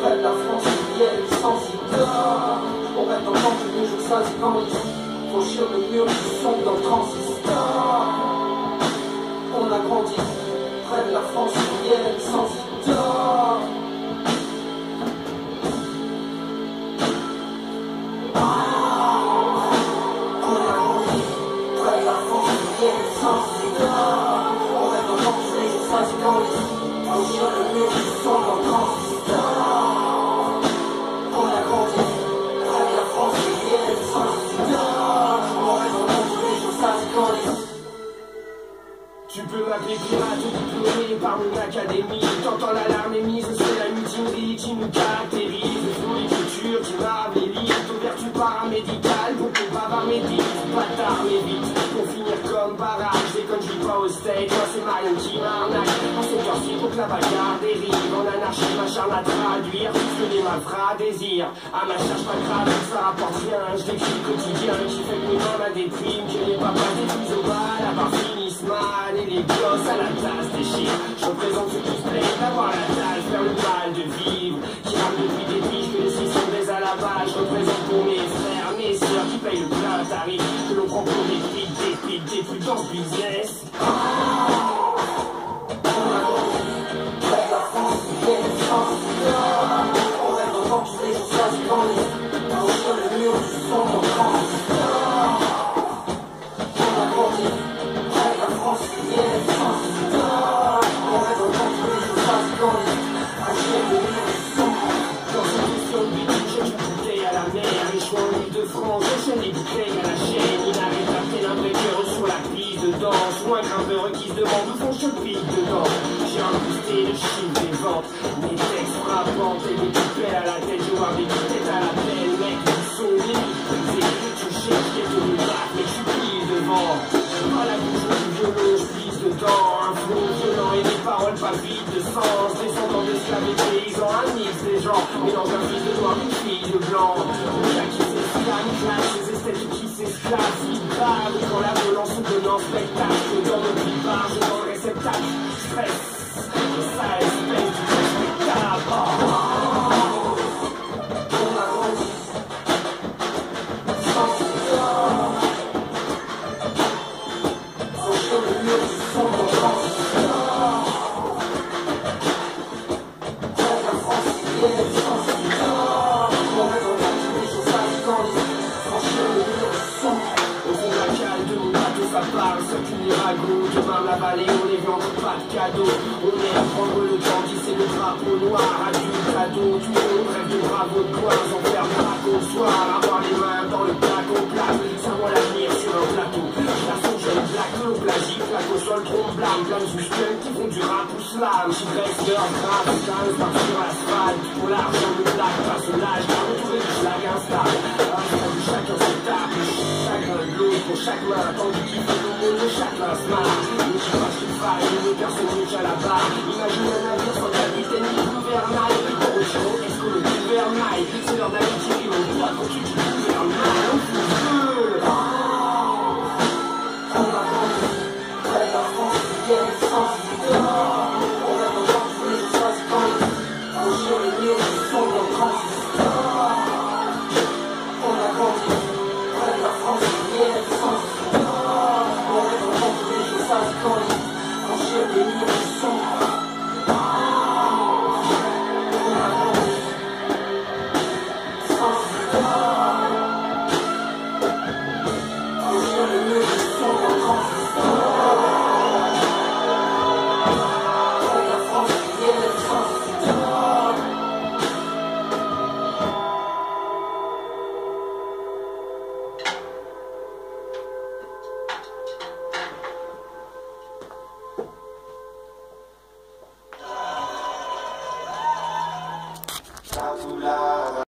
près de la France, il sans sida. On rêve d'entendre tous les jours ça, c'est quand il franchir le mur du son dans le transistor. On a grandi près de la France, sans sida. Tu peux m'appeler pirate ou diplômé par une académie. T'entends l'alarme émise, c'est la mutinerie qui nous caractérise. Le flou d'écriture qui marre les livres, ton vertu paramédicale pour que bavard médite. Bâtard mais vite, pour finir comme barrage. Je déconne, je vis pas au steak, moi c'est Marion qui m'arnaque. En cette heure-ci pour que la bagarre dérive. En anarchie, m'acharne à traduire tout ce que les malfrats désirent. À ma charge pas grave, ça rapporte rien. Je décris le quotidien qui fait que mes mains ma déprime. Que les papas détruisent au bal, à part finissent mal. Et les gosses à la tasse déchirent. Je représente ceux qui se plaignent d'avoir la dalle, faire le mal de vivre. Qui rame depuis des piges que les six sont des à la balle. Je représente pour mes frères, mes sœurs qui payent le plein tarif. Que l'on prend pour des piques, des plus dans ce business. J'enchaîne les bouteilles à la chaîne, inarrêtable tel un breaker sur la piste de danse. Ou un grimpeur qui se demande où font je pique dedans. J'ai incrusté le chiffre des ventes, mes textes frappants, et des poupées à la tête, je vois des têtes à la pelle, mec, ils sont limités. Je cherche quelques miracles, mais je suis pris devant. À la bouche du violon, je pisse dedans. Un flot violent et des paroles pas vides de sens. Descendant d'esclaves et paysans, un mix des gens. Mélange un fils de noir, une fille de blanc. Ces esthétiques qui s'esclavent, si grave quand la violence se donne en spectacle. Dans nos clivages, dans le réceptacle, stress, ça espèce du spectacle. On a grandi sans sida. Franchir le mur du son dans le transistor. Près de la francilienne sans sida. On rêve d'entendre tous les jours ça, c'est quand les ça parle, ça finit ragot. Demain la vallée, on est vendre pas de cadeaux. On est à prendre le temps, c'est le drapeau noir. Adulte, ado, tout le monde rêve de bravo de quoi. J'en perds pas au soir, avoir les mains dans le plaque au plat. Ça voit l'avenir sur un plateau. La son jeune, black, le plagie, plaque au sol, trompe blâme. Plein de suspects qui font du rap ou slam. J'y reste leur grave, 15 par sur l'asphalte. Pour l'argent, le black, passe l'âge. Retrouver du schlag instable. Chacun se tape, chacun de l'autre pour chaque main. Tandis qu'il fait le monde de chaque main smart. Le qui passe une faille, le personnage à la barre. Imagine un navire sans capitaine ni gouvernail. Pour le show, est-ce que le gouvernail, c'est l'heure d'amitié qui me voit quand tu dis gouvernail. On fout feu. On a grandi près de la France, sans sida. On a d'entendre tous les jours ça, c'est quand il franchir le mur du son dans le transistor. On a grandi près de la France, sans sida. On rêve d'entendre tous les jours ça, c'est quand il franchir le mur du son. On a grandi sans sida. Franchir le mur du son dans le transistor. Près de la France, sans sida. Là,